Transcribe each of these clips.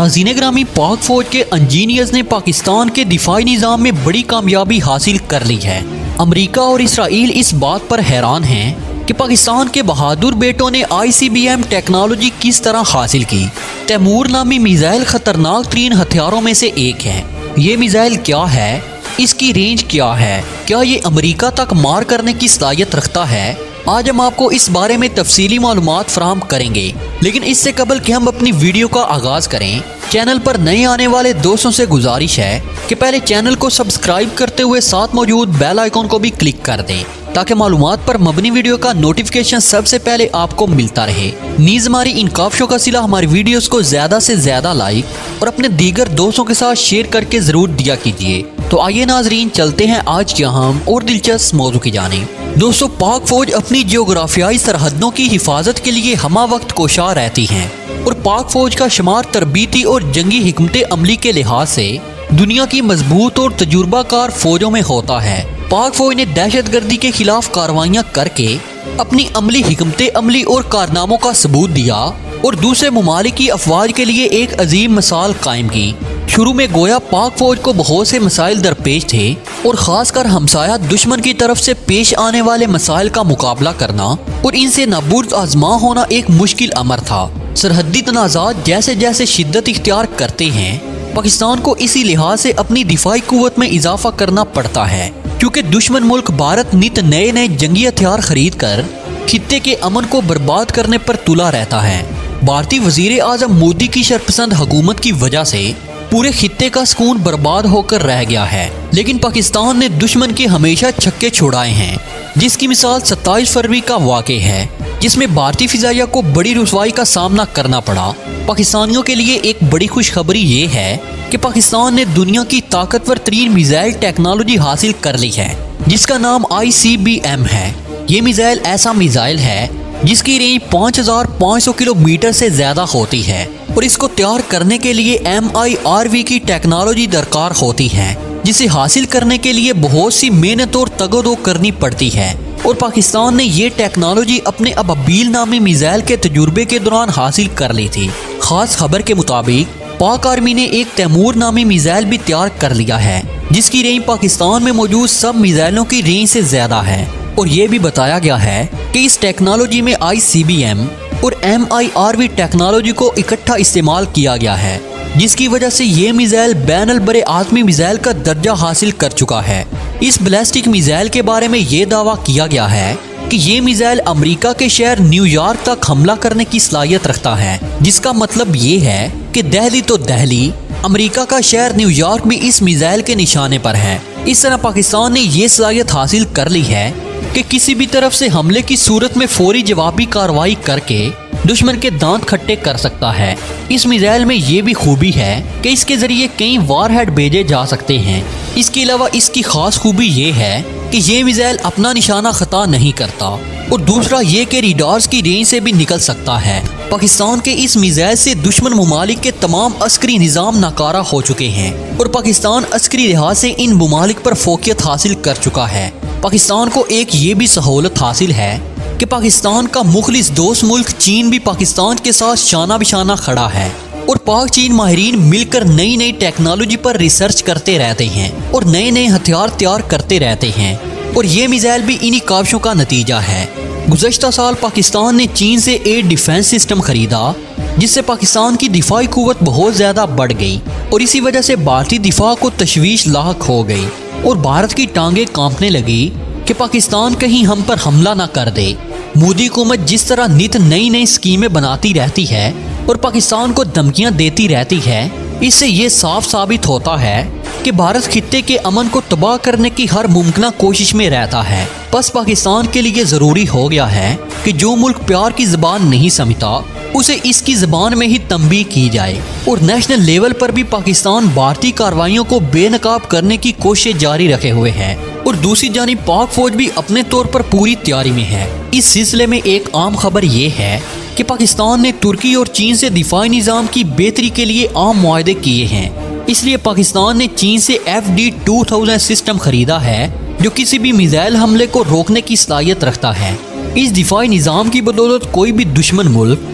नाज़रीन ग्रामी, पाक फौज के इंजीनियर्स ने पाकिस्तान के दिफाई निज़ाम में बड़ी कामयाबी हासिल कर ली है। अमेरिका और इसराइल इस बात पर हैरान हैं कि पाकिस्तान के बहादुर बेटों ने ICBM टेक्नोलॉजी किस तरह हासिल की। तैमूर नामी मिसाइल खतरनाक तरीन हथियारों में से एक है। ये मिसाइल क्या है, इसकी रेंज क्या है, क्या ये अमेरिका तक मार करने की सलाहियत रखता है, आज हम आपको इस बारे में तफसीली मालूमात फराहम करेंगे। लेकिन इससे कबल कि हम अपनी वीडियो का आगाज़ करें, चैनल पर नए आने वाले दोस्तों से गुजारिश है कि पहले चैनल को सब्सक्राइब करते हुए साथ मौजूद बेल आइकॉन को भी क्लिक कर दें ताकि मालूमात पर मबनी वीडियो का नोटिफिकेशन सबसे पहले आपको मिलता रहे। नीज़ हमारी इन काविशों का सिला हमारी वीडियोस को ज़्यादा से ज़्यादा लाइक और अपने दीगर दोस्तों के साथ शेयर करके ज़रूर दिया कीजिए। तो आइए नाजरीन, चलते हैं आज की अहम और दिलचस्प मौजू की जानिब। दोस्तों, पाक फौज अपनी जियोग्राफियाई सरहदों की हिफाजत के लिए हमा वक्त कोशा रहती हैं और पाक फौज का शुमार तरबीती और जंगी हिकमत अमली के लिहाज से दुनिया की मजबूत और तजुर्बाकार फौजों में होता है। पाक फौज ने दहशतगर्दी के खिलाफ कार्रवाइयाँ करके अपनी अमली हिकमत अमली और कारनामों का सबूत दिया और दूसरे ममालिक की अफवाज के लिए एक अजीम मिसाल कायम की। शुरू में गोया पाक फौज को बहुत से मसाइल दरपेश थे और ख़ासकर हमसाया दुश्मन की तरफ से पेश आने वाले मसाइल का मुकाबला करना और इनसे नाबुर्द आजमा होना एक मुश्किल अमर था। सरहदी तनाज़ात जैसे जैसे शिद्दत इख्तियार करते हैं, पाकिस्तान को इसी लिहाज से अपनी दिफाई कुव्वत में इजाफा करना पड़ता है, क्योंकि दुश्मन मुल्क भारत नित नए नए जंगी हथियार खरीद कर खित्ते के अमन को बर्बाद करने पर तुला रहता है। भारतीय वजीर आजम मोदी की शरपसंद हुकूमत की वजह से पूरे खित्ते का सुकून बर्बाद होकर रह गया है, लेकिन पाकिस्तान ने दुश्मन के हमेशा छक्के छोड़ाए हैं, जिसकी मिसाल 27 फरवरी का वाक़या है, जिसमें भारतीय फिजाइया को बड़ी रुसवाई का सामना करना पड़ा। पाकिस्तानियों के लिए एक बड़ी खुशखबरी ये है कि पाकिस्तान ने दुनिया की ताकतवर तरीन मिसाइल टेक्नोलॉजी हासिल कर ली है, जिसका नाम ICBM है। ये मिसाइल ऐसा मिसाइल है जिसकी रेंज 5500 किलोमीटर से ज़्यादा होती है और इसको तैयार करने के लिए MIRV की टेक्नोलॉजी दरकार होती है, जिसे हासिल करने के लिए बहुत सी मेहनत और तगोदो करनी पड़ती है। और पाकिस्तान ने ये टेक्नोलॉजी अपने अबाबील नामी मिसाइल के तजुर्बे के दौरान हासिल कर ली थी। खास खबर के मुताबिक पाक आर्मी ने एक तैमूर नामी मिसाइल भी तैयार कर लिया है, जिसकी रेंज पाकिस्तान में मौजूद सब मिसाइलों की रेंज से ज़्यादा है। और ये भी बताया गया है कि इस टेक्नोलॉजी में ICBM और MIRV टेक्नोलॉजी को इकट्ठा इस्तेमाल किया गया है, जिसकी वजह से ये मिसाइल बैनुल बरे आज़मी मिसाइल का दर्जा हासिल कर चुका है। इस बैलिस्टिक मिसाइल के बारे में ये दावा किया गया है कि ये मिसाइल अमेरिका के शहर न्यूयॉर्क तक हमला करने की सलाहियत रखता है, जिसका मतलब ये है कि दिल्ली तो दिल्ली, अमेरिका का शहर न्यूयॉर्क भी इस मिसाइल के निशाने पर है। इस तरह पाकिस्तान ने ये सलाहियत हासिल कर ली है कि किसी भी तरफ से हमले की सूरत में फौरी जवाबी कार्रवाई करके दुश्मन के दांत खट्टे कर सकता है। इस मिसाइल में ये भी खूबी है कि इसके जरिए कई वारहेड भेजे जा सकते हैं। इसके अलावा इसकी खास खूबी ये है कि ये मिसाइल अपना निशाना खता नहीं करता और दूसरा ये कि रिडार्स की रेंज से भी निकल सकता है। पाकिस्तान के इस मिसाइल से दुश्मन ममालिक के तमाम अस्करी निज़ाम नाकारा हो चुके हैं और पाकिस्तान अस्करी लिहाज से इन ममालिक पर फोकियत हासिल कर चुका है। पाकिस्तान को एक ये भी सहूलत हासिल है कि पाकिस्तान का मुखलिस दोस्त मुल्क चीन भी पाकिस्तान के साथ शाना बिशाना खड़ा है और पाक चीन माहिरीन मिलकर नई नई टेक्नोलॉजी पर रिसर्च करते रहते हैं और नए नए हथियार तैयार करते रहते हैं और ये मिसाइल भी इन्हीं काविशों का नतीजा है। गुज़श्ता साल पाकिस्तान ने चीन से एयर डिफेंस सिस्टम खरीदा, जिससे पाकिस्तान की दिफाई कुव्वत बहुत ज़्यादा बढ़ गई और इसी वजह से भारतीय दिफा को तशवीश लाहक हो गई और भारत की टांगें कांपने लगी कि पाकिस्तान कहीं हम पर हमला ना कर दे। मोदी हुकूमत जिस तरह नित नई नई स्कीमें बनाती रहती है और पाकिस्तान को धमकियां देती रहती है, इससे ये साफ साबित होता है कि भारत खित्ते के अमन को तबाह करने की हर मुमकिन कोशिश में रहता है। बस पाकिस्तान के लिए ज़रूरी हो गया है कि जो मुल्क प्यार की ज़बान नहीं समझता उसे इसकी ज़बान में ही तंबीह की जाए और नेशनल लेवल पर भी पाकिस्तान भारतीय कार्रवाइयों को बेनकाब करने की कोशिश जारी रखे हुए है और दूसरी जानिब पाक फौज भी अपने तौर पर पूरी तैयारी में है। इस सिलसिले में एक आम खबर ये है कि पाकिस्तान ने तुर्की और चीन से दिफाई निज़ाम की बेहतरी के लिए आम मुआहदे किए हैं, इसलिए पाकिस्तान ने चीन से FD-2000 सिस्टम खरीदा है, जो किसी भी मिसाइल हमले को रोकने की सलाहियत रखता है। इस दिफाई निज़ाम की बदौलत कोई भी दुश्मन मुल्क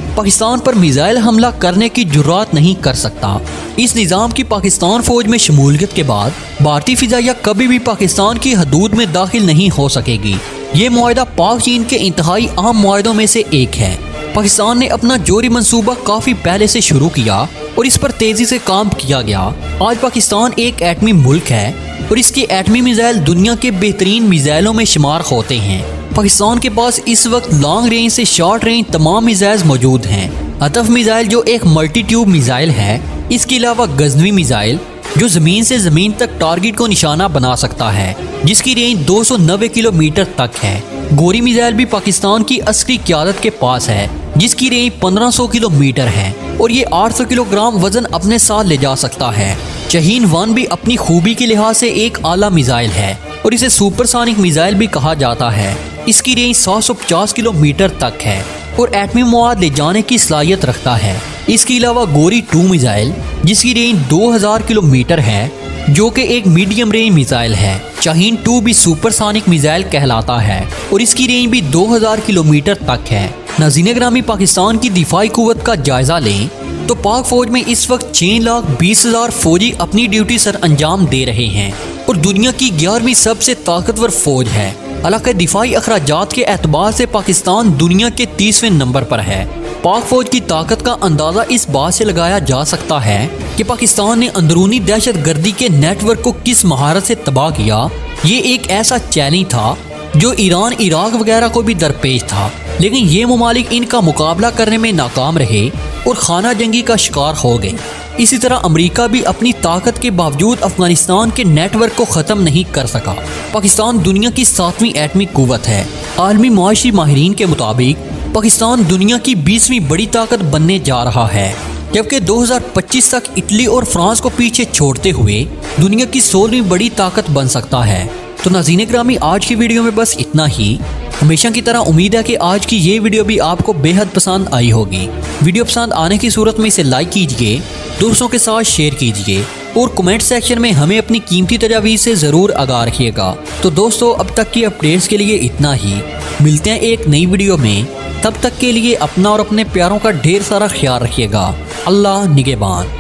पाकिस्तान पर मिसाइल हमला करने की जुर्रात नहीं कर सकता। इस निज़ाम की पाकिस्तान फौज में शमूलियत के बाद भारतीय फिजाइया कभी भी पाकिस्तान की हदूद में दाखिल नहीं हो सकेगी। ये मुआहदा पाक चीन के इंतहाई अहम मुआहदों में से एक है। पाकिस्तान ने अपना जोरी मंसूबा काफ़ी पहले से शुरू किया और इस पर तेज़ी से काम किया गया। आज पाकिस्तान एक एटमी मुल्क है और इसके एटमी मिसाइल दुनिया के बेहतरीन मिसाइलों में शुमार होते हैं। पाकिस्तान के पास इस वक्त लॉन्ग रेंज से शॉर्ट रेंज तमाम मिसाइल मौजूद हैं। अतफ मिसाइल जो एक मल्टी ट्यूब मिसाइल है, इसके अलावा गजनवी मिसाइल जो ज़मीन से ज़मीन तक टारगेट को निशाना बना सकता है, जिसकी रेंज 290 किलोमीटर तक है। गोरी मिसाइल भी पाकिस्तान की अस्करी क़यादत के पास है, जिसकी रेंज 1500 किलोमीटर है और ये 800 किलोग्राम वजन अपने साथ ले जा सकता है। शाहीन-1 भी अपनी खूबी के लिहाज से एक आला मिसाइल है और इसे सुपरसोनिक मिसाइल भी कहा जाता है। इसकी रेंज 750 किलोमीटर तक है और एटमी मवाद ले जाने की सलाहियत रखता है। इसके अलावा गोरी 2 मिसाइल जिसकी रेंज 2000 किलोमीटर है, जो कि एक मीडियम रेंज मिसाइल है। शाहीन-2 भी सुपरसोनिक मिसाइल कहलाता है और इसकी रेंज भी 2000 किलोमीटर तक है। नाज़रीन ग्रामी, पाकिस्तान की दिफाई कुव्वत का जायजा लें तो पाक फौज में इस वक्त 6,20,000 फौजी अपनी ड्यूटी सर अंजाम दे रहे हैं और दुनिया की 11वीं सबसे ताकतवर फौज है। हालांकि दिफाई अखराजात के एतबार से पाकिस्तान दुनिया के 30वें नंबर पर है। पाक फौज की ताकत का अंदाज़ा इस बात से लगाया जा सकता है कि पाकिस्तान ने अंदरूनी दहशत गर्दी के नेटवर्क को किस महारत से तबाह किया। ये एक ऐसा चैलेंज था जो ईरान, इराक वगैरह को भी दरपेश था, लेकिन ये ममालिक इनका मुकाबला करने में नाकाम रहे और खाना जंगी का शिकार हो गए। इसी तरह अमेरिका भी अपनी ताकत के बावजूद अफगानिस्तान के नेटवर्क को ख़त्म नहीं कर सका। पाकिस्तान दुनिया की 7वीं एटमी कुव्वत है। आलमी मुआशी माहिरीन के मुताबिक पाकिस्तान दुनिया की 20वीं बड़ी ताकत बनने जा रहा है, जबकि 2025 तक इटली और फ्रांस को पीछे छोड़ते हुए दुनिया की 16वीं बड़ी ताकत बन सकता है। तो नाज़रीन ग्रामी, आज की वीडियो में बस इतना ही। हमेशा की तरह उम्मीद है कि आज की ये वीडियो भी आपको बेहद पसंद आई होगी। वीडियो पसंद आने की सूरत में इसे लाइक कीजिए, दोस्तों के साथ शेयर कीजिए और कमेंट सेक्शन में हमें अपनी कीमती तजावीज़ से ज़रूर आगाह रखिएगा। तो दोस्तों, अब तक की अपडेट्स के लिए इतना ही। मिलते हैं एक नई वीडियो में, तब तक के लिए अपना और अपने प्यारों का ढेर सारा ख्याल रखिएगा। अल्लाह निगहबान।